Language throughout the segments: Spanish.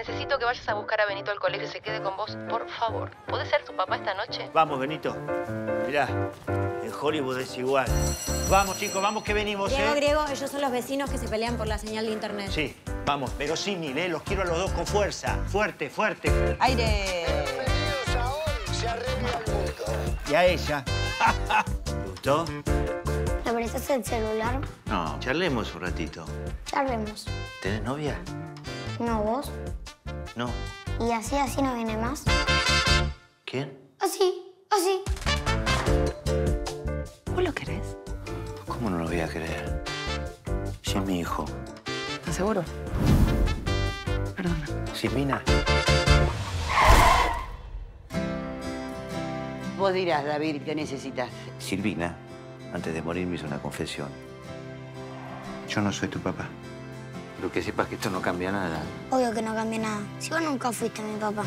necesito que vayas a buscar a Benito al colegio y se quede con vos, por favor. ¿Puede ser tu papá esta noche? Vamos, Benito. Mirá, en Hollywood es igual. Vamos, chicos, vamos que venimos, Griego, ellos son los vecinos que se pelean por la señal de internet. Sí, vamos, pero sin los quiero a los dos con fuerza. Fuerte, fuerte. ¡Aire! Bienvenidos a Hoy se arregla el mundo. Y a ella. ¿Te gustó? ¿Le prestas el celular? No, charlemos un ratito. Charlemos. ¿Tenés novia? No, vos. No. ¿Y así no viene más? ¿Quién? Así. ¿Vos lo querés? ¿Cómo no lo voy a creer? Si es mi hijo. ¿Estás seguro? Perdona. Silvina. Vos dirás, David, ¿qué necesitas? Silvina, antes de morir, me hizo una confesión. Yo no soy tu papá. Pero que sepas que esto no cambia nada. Obvio que no cambia nada. Si vos nunca fuiste mi papá.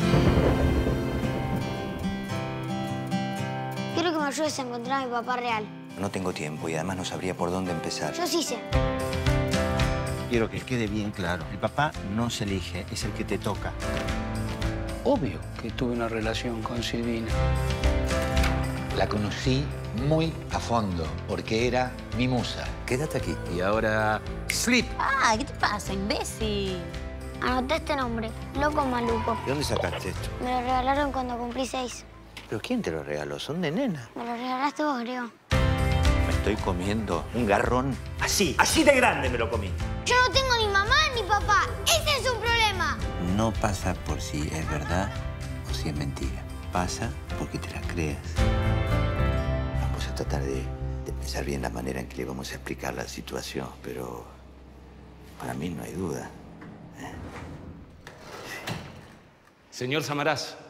Quiero que me ayudes a encontrar a mi papá real. No tengo tiempo y además no sabría por dónde empezar. Yo sí sé. Quiero que quede bien claro. El papá no se elige, es el que te toca. Obvio que tuve una relación con Silvina. La conocí muy a fondo, porque era mi musa. Quédate aquí. Y ahora, sleep. Ah, ¿qué te pasa, imbécil? Anoté este nombre. Loco Maluco. ¿De dónde sacaste esto? Me lo regalaron cuando cumplí 6. ¿Pero quién te lo regaló? Son de nena. Me lo regalaste vos, Griego. Me estoy comiendo un garrón. Así de grande me lo comí. Yo no tengo ni mamá ni papá. Ese es un problema. No pasa por si es verdad o si es mentira. Pasa porque te la creas. Vamos a tratar de pensar bien la manera en que le vamos a explicar la situación, pero para mí no hay duda. Señor Samaraz,